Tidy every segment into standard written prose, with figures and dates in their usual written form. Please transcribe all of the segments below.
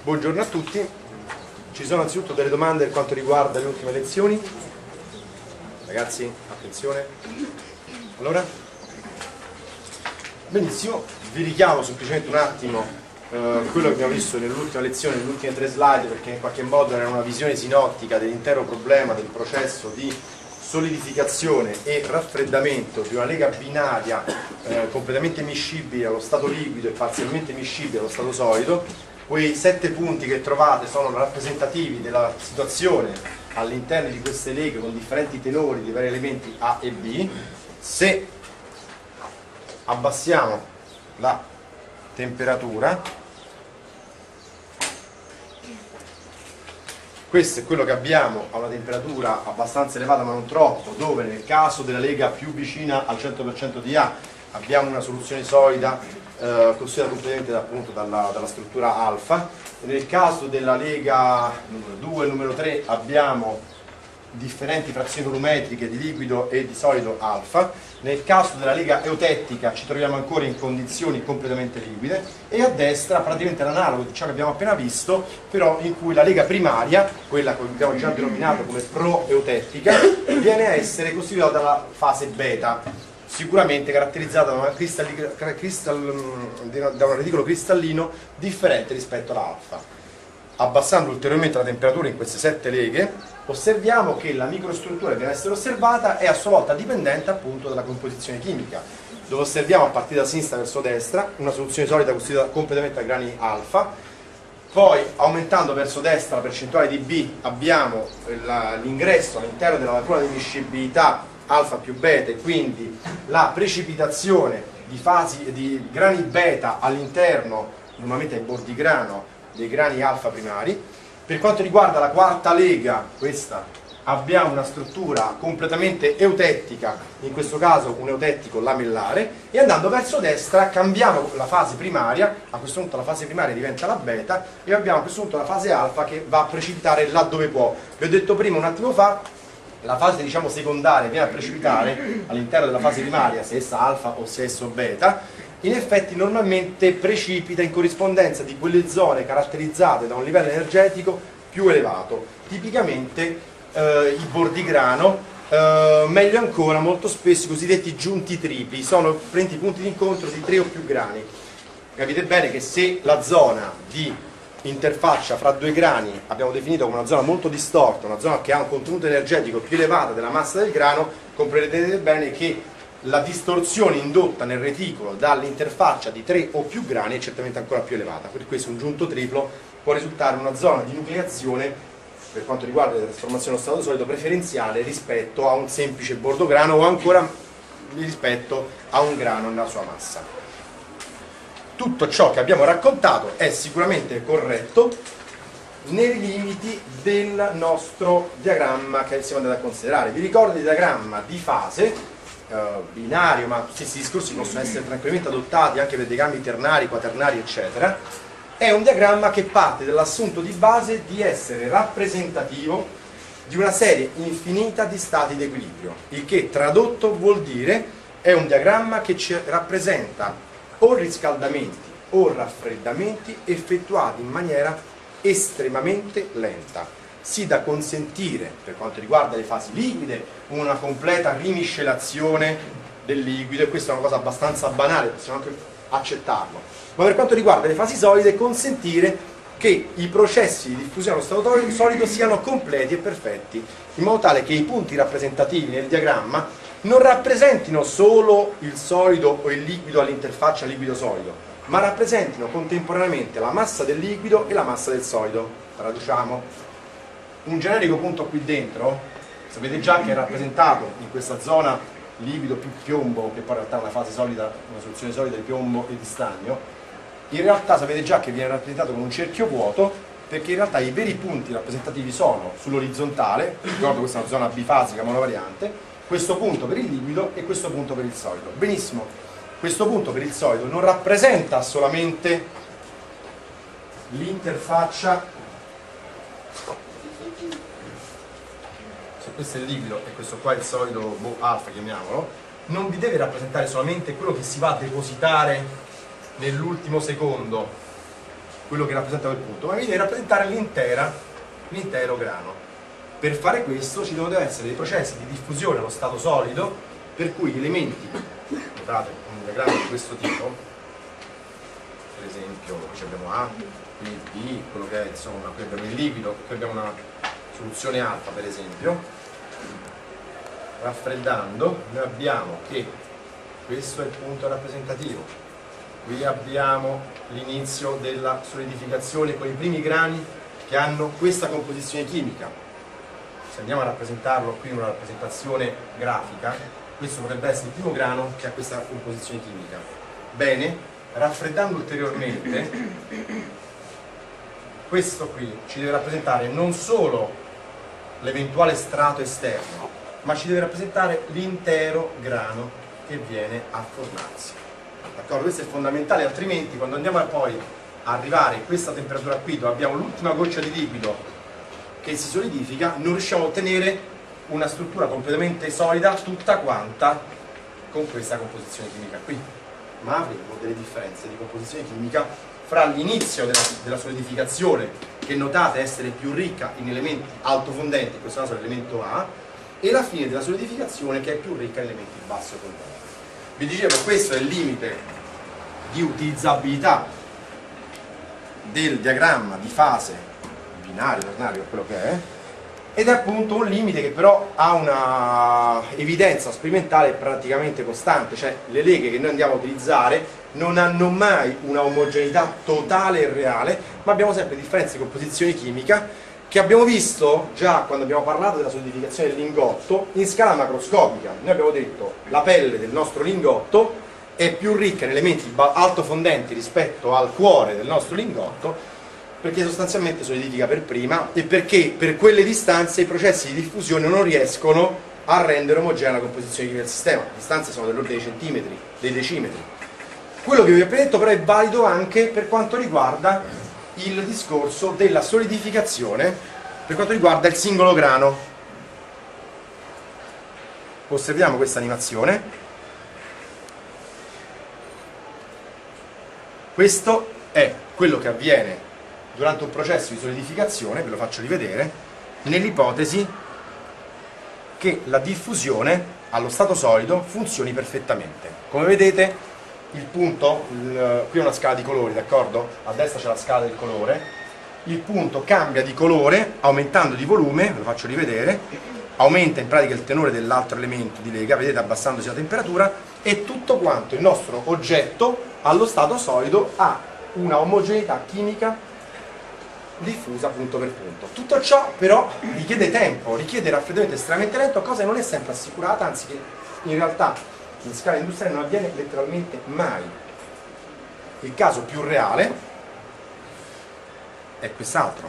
Buongiorno a tutti. Ci sono anzitutto delle domande per quanto riguarda le ultime lezioni. Ragazzi, attenzione. Allora, benissimo, vi richiamo semplicemente un attimo quello che abbiamo visto nell'ultima lezione, nelle ultime 3 slide, perché in qualche modo era una visione sinottica dell'intero problema del processo di solidificazione e raffreddamento di una lega binaria completamente miscibile allo stato liquido e parzialmente miscibile allo stato solido. Quei 7 punti che trovate sono rappresentativi della situazione all'interno di queste leghe con differenti tenori di vari elementi A e B. Se abbassiamo la temperatura, questo è quello che abbiamo a una temperatura abbastanza elevata ma non troppo, dove nel caso della lega più vicina al 100% di A abbiamo una soluzione solida costituita completamente appunto dalla struttura alfa. Nel caso della lega numero 2 e numero 3 abbiamo differenti frazioni volumetriche di liquido e di solido alfa. Nel caso della lega eutettica ci troviamo ancora in condizioni completamente liquide, e a destra praticamente l'analogo di ciò che abbiamo appena visto, però in cui la lega primaria, quella che abbiamo già denominato come proeutettica, viene a essere costituita dalla fase beta, sicuramente caratterizzata da un reticolo cristallino differente rispetto all'alfa. Abbassando ulteriormente la temperatura in queste 7 leghe, osserviamo che la microstruttura che viene a essere osservata è a sua volta dipendente appunto dalla composizione chimica, dove osserviamo a partire da sinistra verso destra una soluzione solida costituita completamente da grani alfa. Poi, aumentando verso destra la percentuale di B, abbiamo l'ingresso all'interno della lacuna di miscibilità alfa più beta, e quindi la precipitazione di grani beta all'interno, normalmente ai bordi grano, dei grani alfa primari. Per quanto riguarda la quarta lega, questa, abbiamo una struttura completamente eutettica, in questo caso un eutettico lamellare, e andando verso destra cambiamo la fase primaria. A questo punto la fase primaria diventa la beta e abbiamo a questo punto la fase alfa che va a precipitare là dove può. Vi ho detto prima, un attimo fa, la fase diciamo secondaria viene a precipitare all'interno della fase primaria, se essa alfa o se esso beta. In effetti normalmente precipita in corrispondenza di quelle zone caratterizzate da un livello energetico più elevato, tipicamente i bordi grano, meglio ancora molto spesso i cosiddetti giunti tripli, sono punti di incontro di 3 o più grani. Capite bene che se la zona di interfaccia fra 2 grani abbiamo definito come una zona molto distorta, una zona che ha un contenuto energetico più elevato della massa del grano, comprenderete bene che la distorsione indotta nel reticolo dall'interfaccia di 3 o più grani è certamente ancora più elevata. Per questo un giunto triplo può risultare una zona di nucleazione, per quanto riguarda la trasformazione allo stato solido, preferenziale rispetto a un semplice bordo grano, o ancora rispetto a un grano nella sua massa. Tutto ciò che abbiamo raccontato è sicuramente corretto nei limiti del nostro diagramma che siamo andati a considerare. Vi ricordo il diagramma di fase binario, ma questi discorsi possono essere tranquillamente adottati anche per diagrammi ternari, quaternari, eccetera. È un diagramma che parte dall'assunto di base di essere rappresentativo di una serie infinita di stati di equilibrio, il che tradotto vuol dire è un diagramma che ci rappresenta o riscaldamenti o raffreddamenti effettuati in maniera estremamente lenta, sì da consentire, per quanto riguarda le fasi liquide, una completa rimiscelazione del liquido, e questa è una cosa abbastanza banale, possiamo anche accettarlo, ma per quanto riguarda le fasi solide consentire che i processi di diffusione allo stato solido siano completi e perfetti, in modo tale che i punti rappresentativi nel diagramma non rappresentino solo il solido o il liquido all'interfaccia liquido-solido, ma rappresentino contemporaneamente la massa del liquido e la massa del solido. Traduciamo. Un generico punto qui dentro, sapete già che è rappresentato in questa zona liquido più piombo, che poi in realtà è una fase solida, una soluzione solida di piombo e di stagno. In realtà sapete già che viene rappresentato con un cerchio vuoto, perché in realtà i veri punti rappresentativi sono sull'orizzontale, ricordo questa è una zona bifasica monovariante, questo punto per il liquido e questo punto per il solido. Benissimo, questo punto per il solido non rappresenta solamente l'interfaccia, se questo è il liquido e questo qua è il solido alfa, chiamiamolo, non vi deve rappresentare solamente quello che si va a depositare nell'ultimo secondo quello che rappresenta quel punto, ma mi deve rappresentare l'intero grano. Per fare questo ci devono essere dei processi di diffusione allo stato solido, per cui gli elementi, notate un diagramma di questo tipo, per esempio qui abbiamo A, qui B, quello che è insomma, qui abbiamo il liquido, qui abbiamo una soluzione alfa per esempio, raffreddando noi abbiamo che questo è il punto rappresentativo, qui abbiamo l'inizio della solidificazione con i primi grani che hanno questa composizione chimica. Se andiamo a rappresentarlo qui in una rappresentazione grafica, questo potrebbe essere il primo grano che ha questa composizione chimica. Bene, raffreddando ulteriormente, questo qui ci deve rappresentare non solo l'eventuale strato esterno, ma ci deve rappresentare l'intero grano che viene a formarsi. D'accordo? Questo è fondamentale, altrimenti quando andiamo a poi arrivare a questa temperatura qui, dove abbiamo l'ultima goccia di liquido che si solidifica, non riusciamo a ottenere una struttura completamente solida tutta quanta con questa composizione chimica qui, ma avremo delle differenze di composizione chimica fra l'inizio della solidificazione, che notate essere più ricca in elementi altofondenti, in questo caso l'elemento A, e la fine della solidificazione che è più ricca in elementi bassofondenti. Vi dicevo, questo è il limite di utilizzabilità del diagramma di fase binario, ternario, quello che è, ed è appunto un limite che però ha una evidenza sperimentale praticamente costante, cioè le leghe che noi andiamo a utilizzare non hanno mai una omogeneità totale e reale, ma abbiamo sempre differenze di composizione chimica che abbiamo visto già quando abbiamo parlato della solidificazione del lingotto in scala macroscopica. Noi abbiamo detto che la pelle del nostro lingotto è più ricca in elementi altofondenti rispetto al cuore del nostro lingotto, perché sostanzialmente solidifica per prima e perché per quelle distanze i processi di diffusione non riescono a rendere omogenea la composizione chimica del sistema. Le distanze sono dell'ordine dei centimetri, dei decimetri. Quello che vi ho appena detto però è valido anche per quanto riguarda il discorso della solidificazione, per quanto riguarda il singolo grano. Osserviamo questa animazione. Questo è quello che avviene durante un processo di solidificazione, ve lo faccio rivedere, nell'ipotesi che la diffusione allo stato solido funzioni perfettamente. Come vedete, il punto, qui è una scala di colori, d'accordo? A destra c'è la scala del colore, il punto cambia di colore aumentando di volume, ve lo faccio rivedere, aumenta in pratica il tenore dell'altro elemento di lega, vedete, abbassandosi la temperatura, e tutto quanto il nostro oggetto allo stato solido ha una omogeneità chimica diffusa punto per punto. Tutto ciò però richiede tempo, richiede raffreddamento estremamente lento, cosa che non è sempre assicurata, anzi che in realtà in scala industriale non avviene letteralmente mai. Il caso più reale è quest'altro.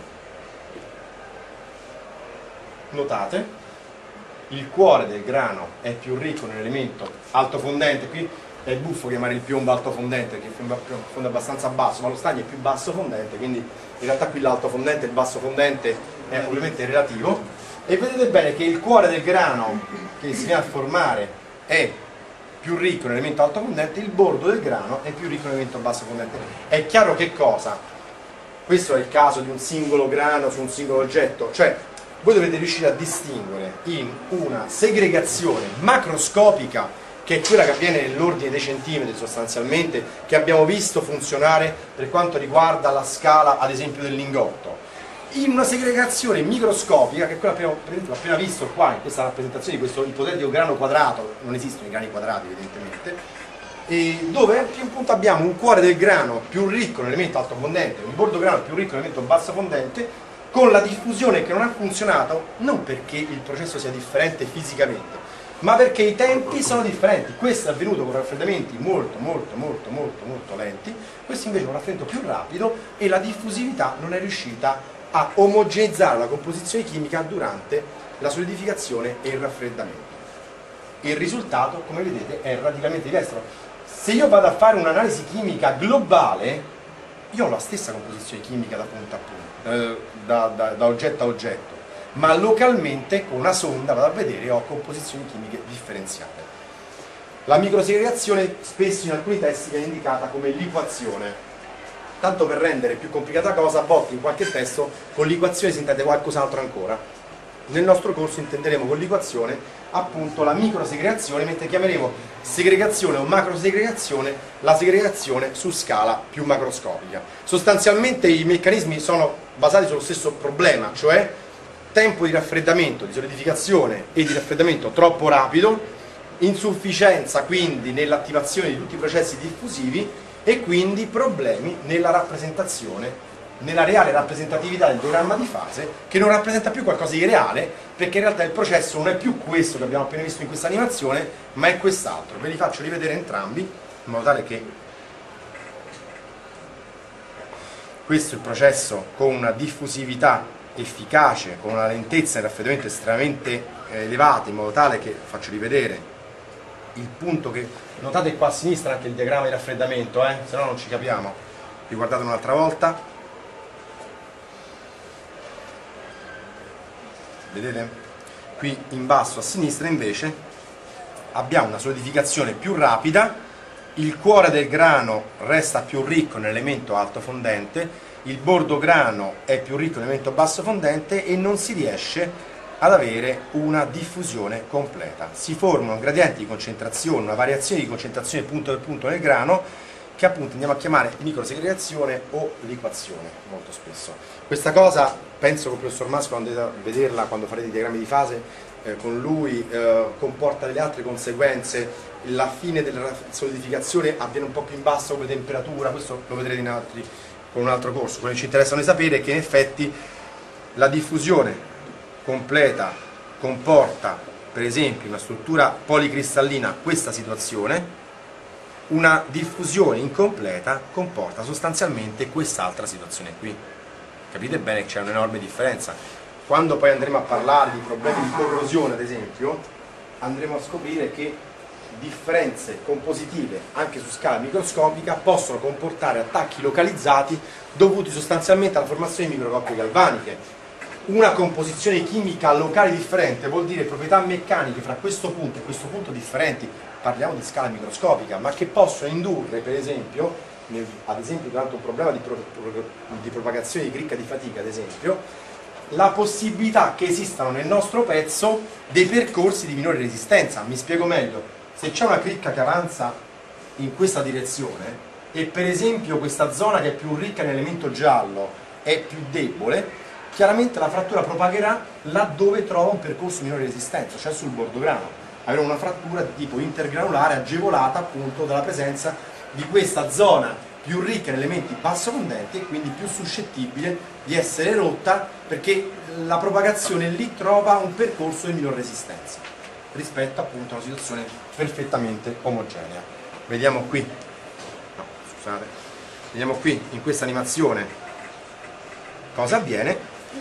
Notate, il cuore del grano è più ricco nell'elemento altofondente, qui è buffo chiamare il piombo altofondente perché il piombo è abbastanza basso, ma lo stagno è più basso fondente, quindi in realtà qui l'alto fondente e il basso fondente è ovviamente relativo, e vedete bene che il cuore del grano che si viene a formare è più ricco nell'elemento alto fondente, il bordo del grano è più ricco nell'elemento basso fondente. È chiaro che cosa? Questo è il caso di un singolo grano su un singolo oggetto, cioè voi dovete riuscire a distinguere in una segregazione macroscopica, che è quella che avviene nell'ordine dei centimetri sostanzialmente, che abbiamo visto funzionare per quanto riguarda la scala ad esempio del lingotto, in una segregazione microscopica, che è quella che abbiamo appena visto qua in questa rappresentazione di questo ipotetico grano quadrato, non esistono i grani quadrati evidentemente, e dove appunto abbiamo un cuore del grano più ricco nell'elemento altofondente, un bordo grano più ricco nell'elemento bassofondente, con la diffusione che non ha funzionato non perché il processo sia differente fisicamente, ma perché i tempi sono differenti. Questo è avvenuto con raffreddamenti molto lenti, questo invece è un raffreddamento più rapido e la diffusività non è riuscita a omogeneizzare la composizione chimica durante la solidificazione e il raffreddamento. Il risultato, come vedete, è radicalmente diverso. Se io vado a fare un'analisi chimica globale, io ho la stessa composizione chimica da punto a punto, da oggetto a oggetto, ma localmente con una sonda vado a vedere e ho composizioni chimiche differenziate. La microsegregazione spesso in alcuni testi viene indicata come liquazione. Tanto per rendere più complicata la cosa, a volte in qualche testo con l'equazione si intende qualcos'altro ancora. Nel nostro corso intenderemo con l'equazione appunto la microsegregazione, mentre chiameremo segregazione o macrosegregazione la segregazione su scala più macroscopica. Sostanzialmente i meccanismi sono basati sullo stesso problema, cioè tempo di raffreddamento, di solidificazione e di raffreddamento troppo rapido, insufficienza quindi nell'attivazione di tutti i processi diffusivi e quindi problemi nella rappresentazione, nella reale rappresentatività del diagramma di fase, che non rappresenta più qualcosa di reale, perché in realtà il processo non è più questo che abbiamo appena visto in questa animazione, ma è quest'altro. Ve li faccio rivedere entrambi, in modo tale che questo è il processo con una diffusività efficace, con una lentezza di raffreddamento estremamente elevata, in modo tale che, faccio rivedere il punto che, notate qua a sinistra anche il diagramma di raffreddamento, se no non ci capiamo, riguardate un'altra volta. Vedete? Qui in basso a sinistra invece abbiamo una solidificazione più rapida, il cuore del grano resta più ricco nell'elemento alto fondente, il bordo grano è più ricco nell'elemento basso fondente e non si riesce ad avere una diffusione completa. Si formano gradienti di concentrazione, una variazione di concentrazione punto per punto nel grano, che appunto andiamo a chiamare microsegregazione o liquazione molto spesso. Questa cosa penso che il professor Masco, quando andrete a vederla, quando farete i diagrammi di fase con lui, comporta delle altre conseguenze. La fine della solidificazione avviene un po' più in basso come temperatura, questo lo vedrete con un altro corso. Quello che ci interessa noi sapere è che in effetti la diffusione completa comporta per esempio una struttura policristallina, questa situazione. Una diffusione incompleta comporta sostanzialmente quest'altra situazione qui. Capite bene che c'è un'enorme differenza. Quando poi andremo a parlare di problemi di corrosione, ad esempio, andremo a scoprire che differenze compositive anche su scala microscopica possono comportare attacchi localizzati dovuti sostanzialmente alla formazione di microcoppie galvaniche. Una composizione chimica locale differente vuol dire proprietà meccaniche fra questo punto e questo punto differenti. Parliamo di scala microscopica, ma che possono indurre, per esempio, ad esempio durante un problema di propagazione di cricca di fatica, ad esempio, la possibilità che esistano nel nostro pezzo dei percorsi di minore resistenza. Mi spiego meglio: se c'è una cricca che avanza in questa direzione e per esempio questa zona che è più ricca nell'elemento giallo è più debole, chiaramente la frattura propagherà laddove trova un percorso di minore resistenza, cioè sul bordo grano. Avremo una frattura di tipo intergranulare agevolata appunto dalla presenza di questa zona più ricca in elementi basso fondenti e quindi più suscettibile di essere rotta, perché la propagazione lì trova un percorso di minor resistenza rispetto appunto a una situazione perfettamente omogenea. Vediamo qui, no, scusate, vediamo qui in questa animazione cosa avviene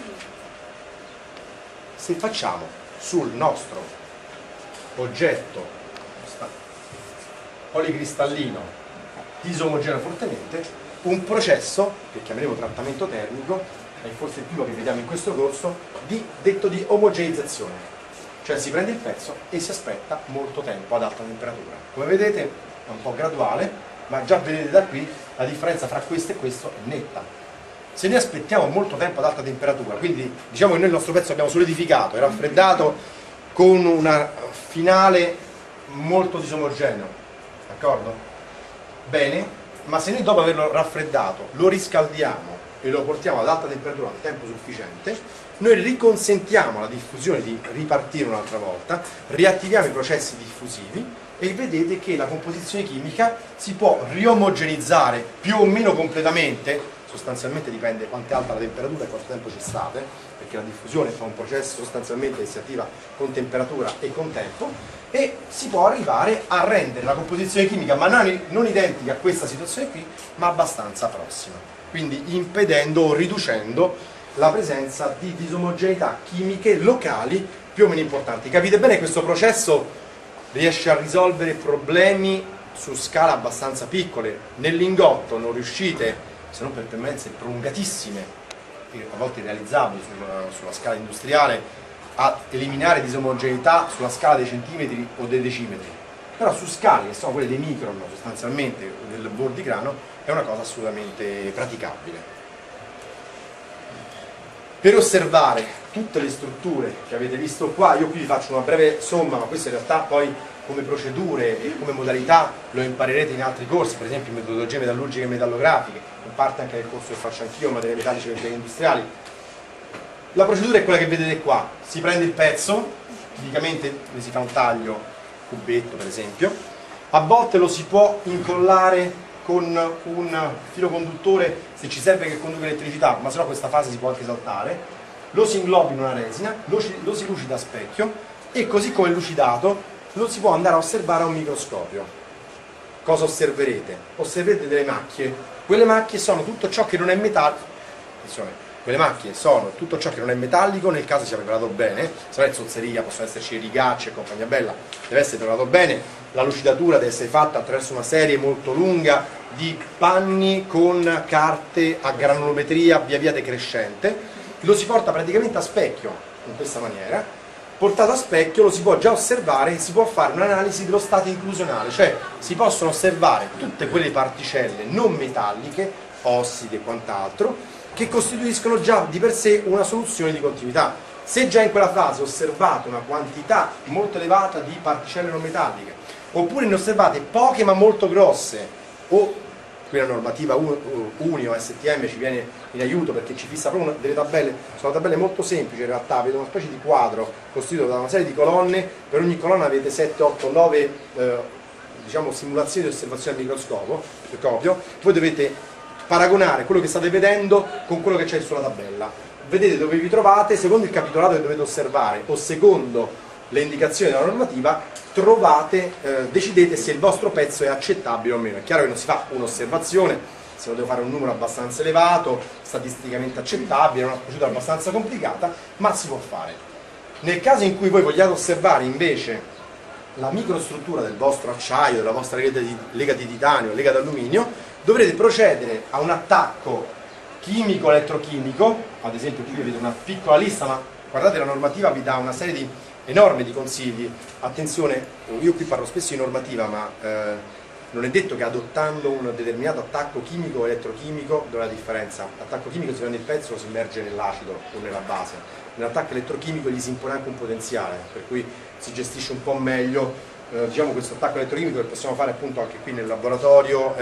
se facciamo sul nostro oggetto policristallino disomogeneo fortemente un processo che chiameremo trattamento termico, è forse il primo che vediamo in questo corso, detto di omogeneizzazione, cioè si prende il pezzo e si aspetta molto tempo ad alta temperatura. Come vedete è un po' graduale, ma già vedete da qui la differenza fra questo e questo è netta. Se noi aspettiamo molto tempo ad alta temperatura, quindi diciamo che noi il nostro pezzo abbiamo solidificato e raffreddato con una finale molto disomogeneo, d'accordo? Bene, ma se noi dopo averlo raffreddato lo riscaldiamo e lo portiamo ad alta temperatura a tempo sufficiente, noi riconsentiamo alla diffusione di ripartire un'altra volta, riattiviamo i processi diffusivi e vedete che la composizione chimica si può riomogenizzare più o meno completamente. Sostanzialmente dipende quanto è alta la temperatura e quanto tempo ci state, perché la diffusione fa un processo sostanzialmente che si attiva con temperatura e con tempo, e si può arrivare a rendere la composizione chimica ma non identica a questa situazione qui, ma abbastanza prossima, quindi impedendo o riducendo la presenza di disomogeneità chimiche locali più o meno importanti. Capite bene che questo processo riesce a risolvere problemi su scala abbastanza piccole. Nel lingotto non riuscite, se non per permanenze prolungatissime, a volte irrealizzabili sulla scala industriale, a eliminare disomogeneità sulla scala dei centimetri o dei decimetri. però su scale che sono quelle dei micron sostanzialmente del bordigrano è una cosa assolutamente praticabile. Per osservare tutte le strutture che avete visto qua, io qui vi faccio una breve somma, ma questo in realtà poi come procedure e come modalità lo imparerete in altri corsi, per esempio metodologie metallurgiche e metallografiche, in parte anche nel corso che faccio anch'io, materie metalliche e metalliche industriali. La procedura è quella che vedete qua: si prende il pezzo, tipicamente ne si fa un taglio, cubetto per esempio, a volte lo si può incollare con un filo conduttore se ci serve che conduca elettricità, ma se no questa fase si può anche saltare, lo si ingloba in una resina, lo si lucida a specchio e così come lucidato lo si può andare a osservare a un microscopio. Cosa osserverete? Osserverete delle macchie. Quelle macchie sono tutto ciò che non è metallico. Quelle macchie sono tutto ciò che non è metallico, nel caso sia preparato bene, se no è zozzeria, possono esserci rigacce e compagnia bella, deve essere preparato bene. La lucidatura deve essere fatta attraverso una serie molto lunga di panni con carte a granulometria via via decrescente. Lo si porta praticamente a specchio in questa maniera. Portato a specchio lo si può già osservare e si può fare un'analisi dello stato inclusionale, cioè si possono osservare tutte quelle particelle non metalliche, ossidi e quant'altro, che costituiscono già di per sé una soluzione di continuità. Se già in quella fase osservate una quantità molto elevata di particelle non metalliche, oppure ne osservate poche ma molto grosse, o qui la normativa UNI o STM ci viene in aiuto perché ci fissa proprio delle tabelle, sono tabelle molto semplici in realtà, avete una specie di quadro costituito da una serie di colonne, per ogni colonna avete 7, 8, 9 diciamo simulazioni di osservazione al microscopio, voi dovete paragonare quello che state vedendo con quello che c'è sulla tabella, vedete dove vi trovate, secondo il capitolato che dovete osservare o secondo le indicazioni della normativa decidete se il vostro pezzo è accettabile o meno. È chiaro che non si fa un'osservazione, se lo devo fare un numero abbastanza elevato, statisticamente accettabile, è una procedura abbastanza complicata, ma si può fare. Nel caso in cui voi vogliate osservare invece la microstruttura del vostro acciaio, della vostra lega di titanio, lega d'alluminio, dovrete procedere a un attacco chimico-elettrochimico. Ad esempio qui vedete una piccola lista, ma guardate la normativa vi dà una serie enorme di consigli. Attenzione, io qui parlo spesso di normativa, ma non è detto che adottando un determinato attacco chimico o elettrochimico, dove è la differenza? L'attacco chimico si prende il pezzo, lo si immerge nell'acido o nella base, nell'attacco elettrochimico gli si impone anche un potenziale, per cui si gestisce un po' meglio. Diciamo questo attacco elettrochimico che possiamo fare appunto anche qui nel laboratorio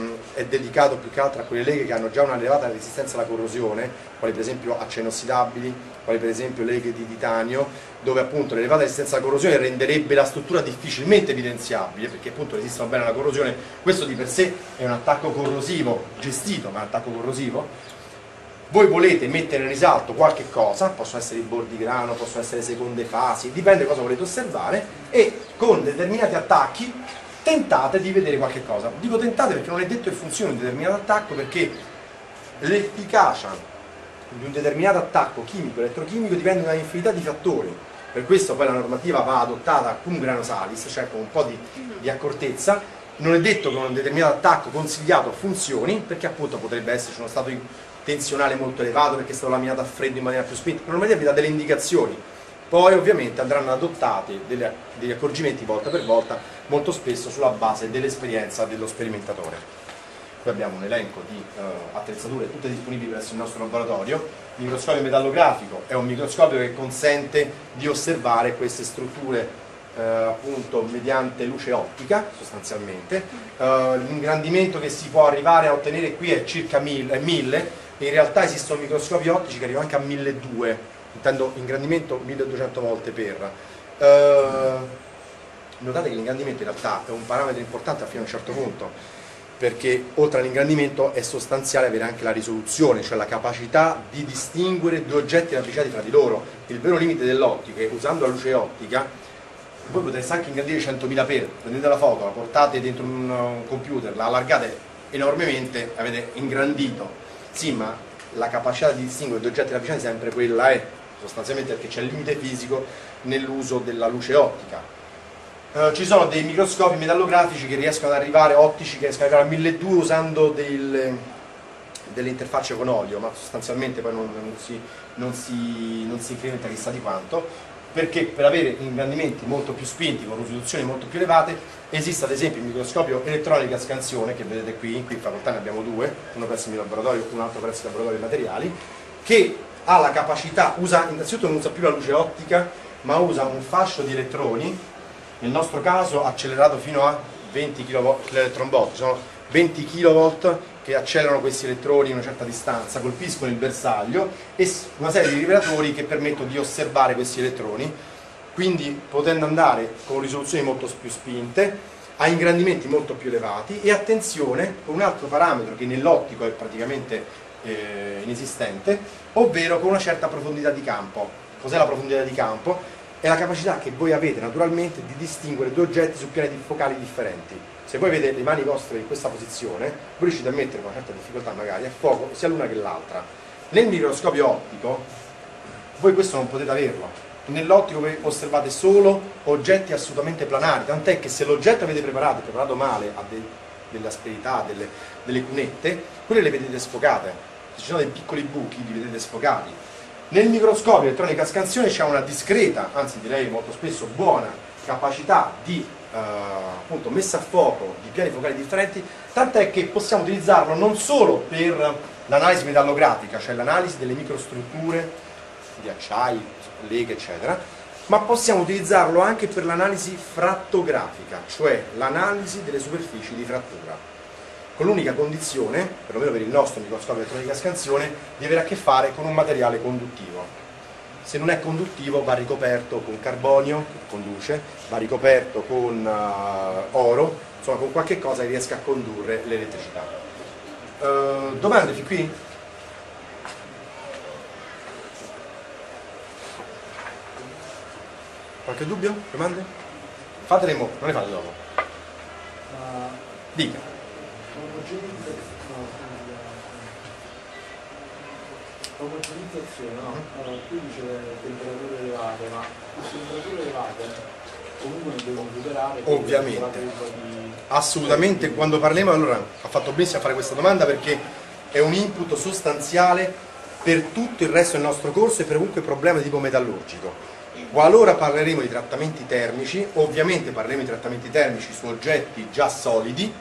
è dedicato più che altro a quelle leghe che hanno già una elevata resistenza alla corrosione, quali per esempio acciai inossidabili, quali per esempio leghe di titanio, dove appunto l'elevata resistenza alla corrosione renderebbe la struttura difficilmente evidenziabile, perché appunto resistono bene alla corrosione. Questo di per sé è un attacco corrosivo gestito, ma è un attacco corrosivo. Voi volete mettere in risalto qualche cosa, possono essere i bordigrano, possono essere seconde fasi, dipende cosa volete osservare, e con determinati attacchi tentate di vedere qualche cosa. Dico tentate perché non è detto che funzioni un determinato attacco, perché l'efficacia di un determinato attacco chimico e elettrochimico dipende da un'infinità di fattori. Per questo poi la normativa va adottata cum grano salis, cioè con un po' di accortezza. Non è detto che un determinato attacco consigliato funzioni, perché appunto potrebbe esserci uno stato tensionale molto elevato perché è stato laminato a freddo in maniera più spinta. La normativa vi dà delle indicazioni, poi ovviamente andranno adottati degli accorgimenti volta per volta, molto spesso sulla base dell'esperienza dello sperimentatore. Qui abbiamo un elenco di attrezzature tutte disponibili presso il nostro laboratorio. Il microscopio metallografico è un microscopio che consente di osservare queste strutture appunto mediante luce ottica sostanzialmente. L'ingrandimento che si può arrivare a ottenere qui è circa 1000, in realtà esistono microscopi ottici che arrivano anche a 1200, intendo ingrandimento 1200 volte per. Notate che l'ingrandimento in realtà è un parametro importante fino a un certo punto, perché oltre all'ingrandimento è sostanziale avere anche la risoluzione, cioè la capacità di distinguere due oggetti ravvicinati fra di loro. Il vero limite dell'ottica è che usando la luce ottica voi potreste anche ingrandire 100.000 per, prendete la foto, la portate dentro un computer, la allargate enormemente, avete ingrandito. Sì, ma la capacità di distinguere due oggetti ravvicinati sempre quella è, sostanzialmente perché c'è il limite fisico nell'uso della luce ottica. Ci sono dei microscopi metallografici che riescono ad arrivare, ottici che riescono ad arrivare a 1200 usando delle interfacce con olio, ma sostanzialmente poi non si incrementa chissà di quanto. perché per avere ingrandimenti molto più spinti, con risoluzioni molto più elevate, esiste ad esempio il microscopio elettronica a scansione, che vedete qui in facoltà ne abbiamo due, uno presso il mio laboratorio, un altro presso il laboratorio di materiali, che ha la capacità, innanzitutto non usa più la luce ottica, ma usa un fascio di elettroni, nel nostro caso accelerato fino a 20 kV, l'electron volt, sono 20 kV che accelerano questi elettroni in una certa distanza, colpiscono il bersaglio e una serie di rivelatori che permettono di osservare questi elettroni, quindi potendo andare con risoluzioni molto più spinte, a ingrandimenti molto più elevati e attenzione con un altro parametro che nell'ottico è praticamente inesistente, ovvero con una certa profondità di campo. Cos'è la profondità di campo? È la capacità che voi avete naturalmente di distinguere due oggetti su piani focali differenti. Se voi vedete le mani vostre in questa posizione, voi riuscite a mettere con una certa difficoltà magari a fuoco sia l'una che l'altra. Nel microscopio ottico voi questo non potete averlo. Nell'ottico voi osservate solo oggetti assolutamente planari, tant'è che se l'oggetto avete preparato male, ha delle asperità, delle cunette, quelle le vedete sfocate. Se ci sono dei piccoli buchi li vedete sfocati. Nel microscopio elettronica a scansione c'è una discreta, anzi direi molto spesso buona, capacità di appunto messa a fuoco di piani focali differenti, tant'è che possiamo utilizzarlo non solo per l'analisi metallografica, cioè l'analisi delle microstrutture di acciai, leghe eccetera, ma possiamo utilizzarlo anche per l'analisi frattografica, cioè l'analisi delle superfici di frattura, con l'unica condizione, perlomeno per il nostro microscopio elettronica a scansione, di avere a che fare con un materiale conduttivo. Se non è conduttivo va ricoperto con carbonio, che conduce, va ricoperto con oro, insomma con qualche cosa che riesca a condurre l'elettricità. Domande fin qui? Qualche dubbio? Domande? Fatele mo, non le fate dopo. Dica. L'omogenizzazione, no? Qui dice temperature elevate, ma queste temperature elevate comunque ne devono superare. Ovviamente. Assolutamente, quando parliamo, allora ha fatto benissimo a fare questa domanda perché è un input sostanziale per tutto il resto del nostro corso e per qualunque problema di tipo metallurgico. Qualora parleremo di trattamenti termici, ovviamente parleremo di trattamenti termici su oggetti già solidi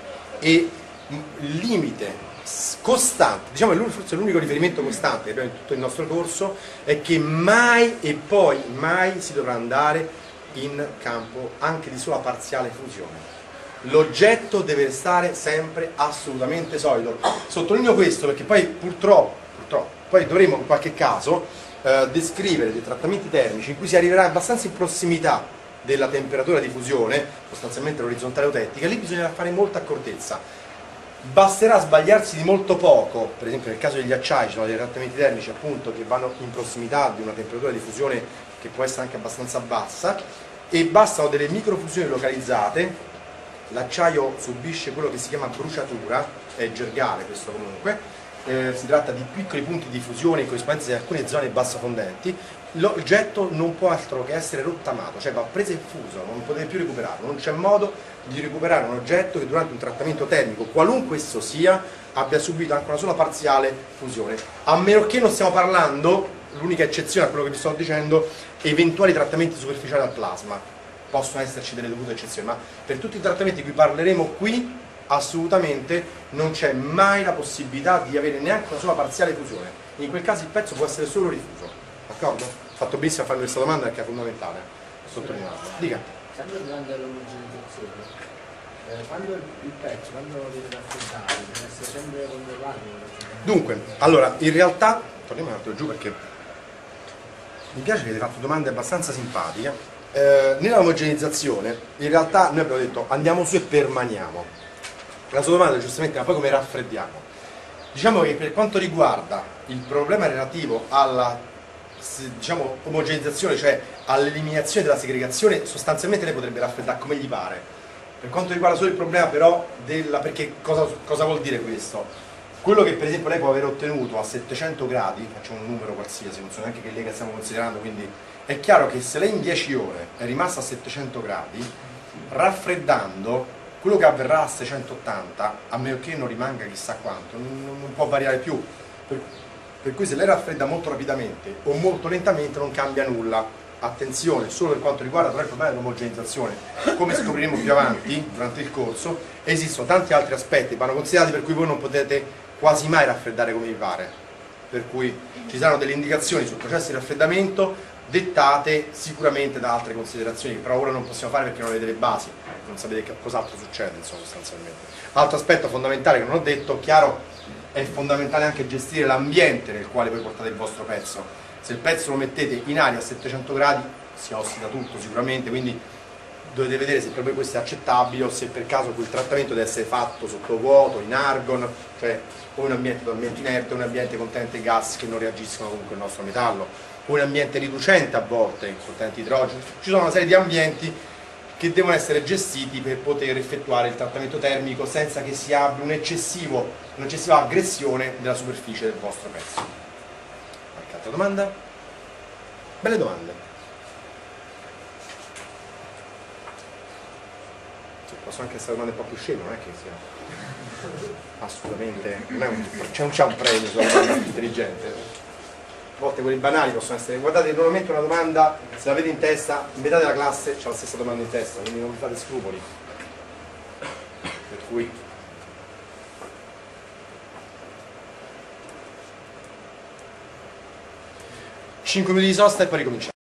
e il limite costante, diciamo forse l'unico riferimento costante che abbiamo in tutto il nostro corso è che mai e poi mai si dovrà andare in campo anche di sola parziale fusione. L'oggetto deve restare sempre assolutamente solido. Sottolineo questo perché poi purtroppo poi dovremo in qualche caso descrivere dei trattamenti termici in cui si arriverà abbastanza in prossimità della temperatura di fusione, sostanzialmente l'orizzontale eutettica, lì bisognerà fare molta accortezza. Basterà sbagliarsi di molto poco, per esempio nel caso degli acciai ci sono dei trattamenti termici appunto che vanno in prossimità di una temperatura di fusione che può essere anche abbastanza bassa e bastano delle microfusioni localizzate, l'acciaio subisce quello che si chiama bruciatura, è gergale questo comunque, si tratta di piccoli punti di fusione in corrispondenza di alcune zone bassofondenti, l'oggetto non può altro che essere rottamato, cioè va preso e fuso, non potete più recuperarlo, non c'è modo di recuperare un oggetto che durante un trattamento termico, qualunque esso sia, abbia subito anche una sola parziale fusione, a meno che non stiamo parlando, l'unica eccezione a quello che vi sto dicendo, eventuali trattamenti superficiali al plasma, possono esserci delle dovute eccezioni, ma per tutti i trattamenti di cui parleremo qui assolutamente non c'è mai la possibilità di avere neanche una sola parziale fusione, in quel caso il pezzo può essere solo rifuso, d'accordo? Ho fatto benissimo a fare questa domanda perché è fondamentale sottolinearla. Dica. Sempre durante l'omogenizzazione, quando il pezzo, quando lo deve raffreddare, deve essere sempre controllato. Dunque, allora, in realtà, torniamo un attimo giù perché mi piace che avete fatto domande abbastanza simpatiche. Nella omogenizzazione, in realtà noi abbiamo detto andiamo su e permaniamo. La sua domanda è giustamente, ma poi come raffreddiamo? Diciamo che per quanto riguarda il problema relativo alla diciamo, omogenizzazione, cioè all'eliminazione della segregazione, sostanzialmente lei potrebbe raffreddare come gli pare. Per quanto riguarda solo il problema però perché cosa vuol dire questo? Quello che per esempio lei può aver ottenuto a 700 gradi, facciamo un numero qualsiasi, non so neanche che lega stiamo considerando, quindi è chiaro che se lei in 10 ore è rimasta a 700 gradi, raffreddando, quello che avverrà a 680, a meno che non rimanga chissà quanto, non può variare più. Per cui se lei raffredda molto rapidamente o molto lentamente non cambia nulla. attenzione, solo per quanto riguarda però il problema dell'omogenizzazione, come scopriremo più avanti durante il corso, esistono tanti altri aspetti che vanno considerati per cui voi non potete quasi mai raffreddare come vi pare, per cui ci saranno delle indicazioni sul processo di raffreddamento dettate sicuramente da altre considerazioni che però ora non possiamo fare perché non avete le basi, non sapete cos'altro succede, insomma, sostanzialmente. Altro aspetto fondamentale che non ho detto, chiaro, è fondamentale anche gestire l'ambiente nel quale voi portate il vostro pezzo. Se il pezzo lo mettete in aria a 700 gradi si ossida tutto sicuramente, quindi dovete vedere se per voi questo è accettabile o se per caso quel trattamento deve essere fatto sotto vuoto, in argon, cioè o in un ambiente totalmente inerte o un ambiente contenente gas che non reagiscono comunque il nostro metallo, o in ambiente riducente a volte, contenente idrogeno. Ci sono una serie di ambienti che devono essere gestiti per poter effettuare il trattamento termico senza che si abbia un'eccessiva aggressione della superficie del vostro pezzo. Qualche altra domanda? Belle domande. Possono anche essere domande un po' più sceme, non è che sia assolutamente, non c'è un premio sulla domanda più intelligente. A volte quelli banali possono essere, guardate, normalmente una domanda, se l'avete in testa, metà della classe c'ha la stessa domanda in testa, quindi non vi fate scrupoli. Per cui 5 minuti di sosta e poi ricominciamo.